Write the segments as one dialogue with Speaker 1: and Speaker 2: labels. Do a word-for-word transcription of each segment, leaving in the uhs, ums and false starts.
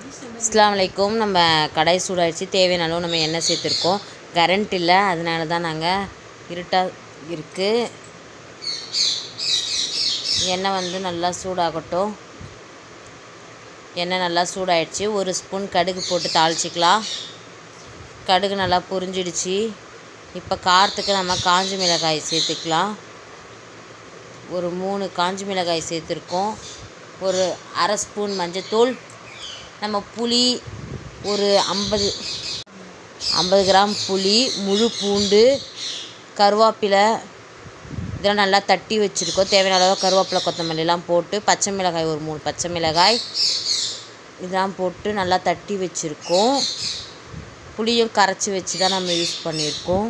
Speaker 1: அஸ்ஸலாமு அலைக்கும். நம்ம கடாய் சூடாயிடுச்சு. தேவையான அளவு நம்ம எண்ணெய் சேர்த்துருக்கோம். கரண்ட் இல்லை, அதனால தான் நாங்கள் இருட்டாக இருக்குது. எண்ணெய் வந்து நல்லா சூடாகட்டும். எண்ணெய் நல்லா சூடாயிடுச்சு. ஒரு ஸ்பூன் கடுகு போட்டு தாளிச்சிக்கலாம். கடுகு நல்லா பொரிஞ்சிடுச்சு. இப்போ காரத்துக்கு நம்ம காஞ்சி மிளகாய் சேர்த்துக்கலாம். ஒரு மூணு காஞ்சி மிளகாய் சேர்த்துருக்கோம். ஒரு அரை ஸ்பூன் மஞ்சத்தூள். நம்ம புளி ஒரு ஐம்பது ஐம்பது கிராம் புளி, முழு பூண்டு, கருவேப்பிலை இதெல்லாம் நல்லா தட்டி வச்சுருக்கோம். தேவையான அளவு கருவேப்பிலை, கொத்தமல்லிலாம் போட்டு, பச்சை மிளகாய் ஒரு மூணு பச்சை மிளகாய் இதெல்லாம் போட்டு நல்லா தட்டி வச்சுருக்கோம். புளியும் கரைச்சி வச்சு தான் நம்ம யூஸ் பண்ணியிருக்கோம்.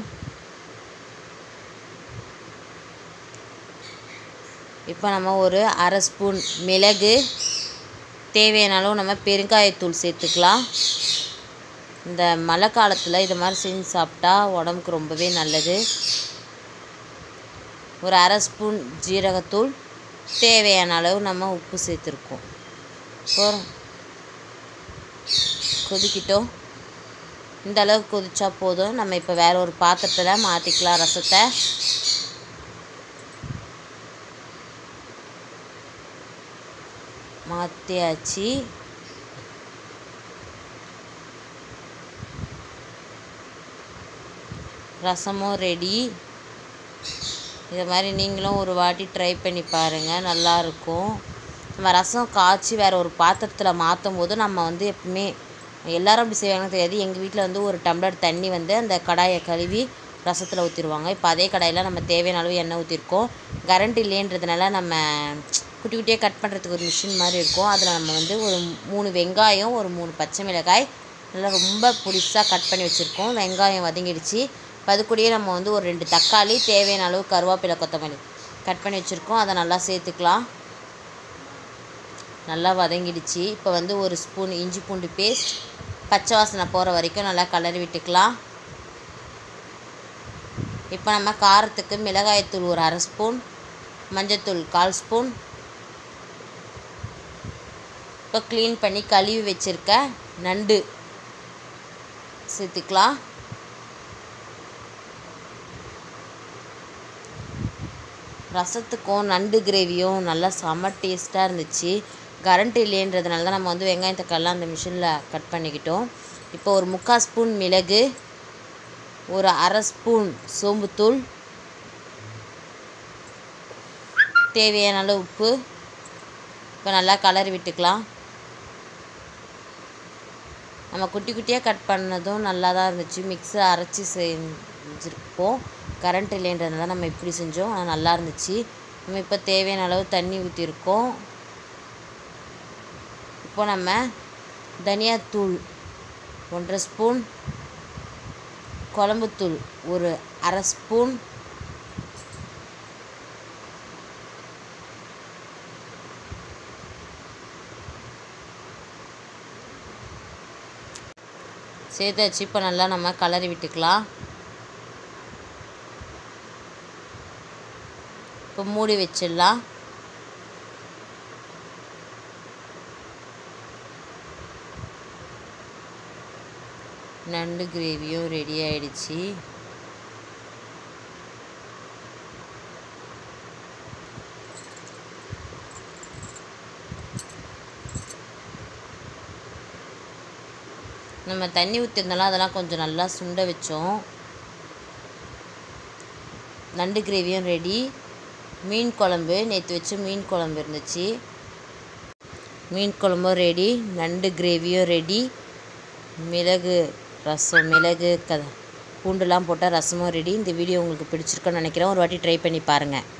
Speaker 1: இப்போ நம்ம ஒரு அரை ஸ்பூன் மிளகு, தேவையான அளவு நம்ம பெருங்காயத்தூள் சேர்த்துக்கலாம். இந்த மழை காலத்தில் இது மாதிரி செஞ்சு சாப்பிட்டா உடம்புக்கு ரொம்பவே நல்லது. ஒரு அரை ஸ்பூன் ஜீரகத்தூள், தேவையான அளவு நம்ம உப்பு சேர்த்துருக்கோம். கொதிக்கிட்டோம். இந்த அளவுக்கு கொதிச்சா போதும். நம்ம இப்போ வேறு ஒரு பாத்திரத்தில் மாற்றிக்கலாம். ரசத்தை மாற்றியாச்சு. ரசமும் ரெடி. இதை மாதிரி நீங்களும் ஒரு வாட்டி ட்ரை பண்ணி பாருங்கள், நல்லாயிருக்கும். நம்ம ரசம் காய்ச்சி வேறு ஒரு பாத்திரத்தில் மாற்றும் போது நம்ம வந்து எப்பவுமே எல்லோரும் அப்படி செய்வாங்கன்னு தெரியாது. எங்கள் வீட்டில் வந்து ஒரு டம்ளர் தண்ணி வந்து அந்த கடாயை கழுவி ரசத்தில் ஊற்றிடுவாங்க. இப்போ அதே கடாயில் நம்ம தேவையான அளவு எண்ணெய் ஊற்றிருக்கோம். கரண்ட் இல்லைன்றதுனால நம்ம குட்டி குட்டியாக கட் பண்ணுறதுக்கு ஒரு மிஷின் மாதிரி இருக்கும். அதில் நம்ம வந்து ஒரு மூணு வெங்காயம், ஒரு மூணு பச்சை மிளகாய் நல்லா ரொம்ப பொடிசாக கட் பண்ணி வச்சுருக்கோம். வெங்காயம் வதங்கிடுச்சு. அது கூடயே நம்ம வந்து ஒரு ரெண்டு தக்காளி, தேவையான அளவு கருவேப்பிலை, கொத்தமல்லி கட் பண்ணி வச்சுருக்கோம். அதை நல்லா சேர்த்துக்கலாம். நல்லா வதங்கிடுச்சு. இப்போ வந்து ஒரு ஸ்பூன் இஞ்சி பூண்டு பேஸ்ட், பச்சை வாசனை போகிற வரைக்கும் நல்லா கலரி விட்டுக்கலாம். இப்போ நம்ம காரத்துக்கு மிளகாய்த்தூள் ஒரு அரை ஸ்பூன், மஞ்சத்தூள் கால் ஸ்பூன், இப்போ க்ளீன் பண்ணி கழுவி வச்சுருக்க நண்டு சேர்த்துக்கலாம். ரசத்துக்கும் நண்டு கிரேவியும் நல்லா செம்ம டேஸ்ட்டாக இருந்துச்சு. கரண்ட் இல்லைன்றதுனால தான் நம்ம வந்து வெங்காயம் தக்காளிலாம் அந்த மிஷினில் கட் பண்ணிக்கிட்டோம். இப்போ ஒரு முக்கால் ஸ்பூன் மிளகு, ஒரு அரை ஸ்பூன் சோம்புத்தூள், தேவையான அளவு உப்பு இப்போ நல்லா கலரி விட்டுக்கலாம். நம்ம குட்டி குட்டியாக கட் பண்ணதும் நல்லா தான் இருந்துச்சு. மிக்ஸி அரைச்சி செஞ்சுருப்போம். கரண்ட் இல்லைன்றதுனால நம்ம இப்படி செஞ்சோம். ஆனால் நல்லா இருந்துச்சு. நம்ம இப்போ தேவையான அளவு தண்ணி ஊற்றிருக்கோம். இப்போ நம்ம தனியாத்தூள் ஒன்றரை ஸ்பூன், குழம்புத்தூள் ஒரு அரை ஸ்பூன், சேர்த்து வச்சு இப்போ நல்லா நம்ம கலரி விட்டுக்கலாம். இப்போ மூடி வச்சிடலாம். நண்டு கிரேவியும் ரெடி ஆயிடுச்சு. நம்ம தண்ணி ஊற்றிருந்தாலும் அதெல்லாம் கொஞ்சம் நல்லா சுண்ட வச்சோம். நண்டு கிரேவியும் ரெடி. மீன் குழம்பு நேற்று வச்சு மீன் குழம்பு இருந்துச்சு. மீன் குழம்பும் ரெடி. நண்டு கிரேவியும் ரெடி. மிளகு ரசம், மிளகு க பூண்டுலாம் போட்டால் ரசமும் ரெடி. இந்த வீடியோ உங்களுக்கு பிடிச்சிருக்குன்னு நினைக்கிறேன். ஒரு வாட்டி ட்ரை பண்ணி பாருங்கள்.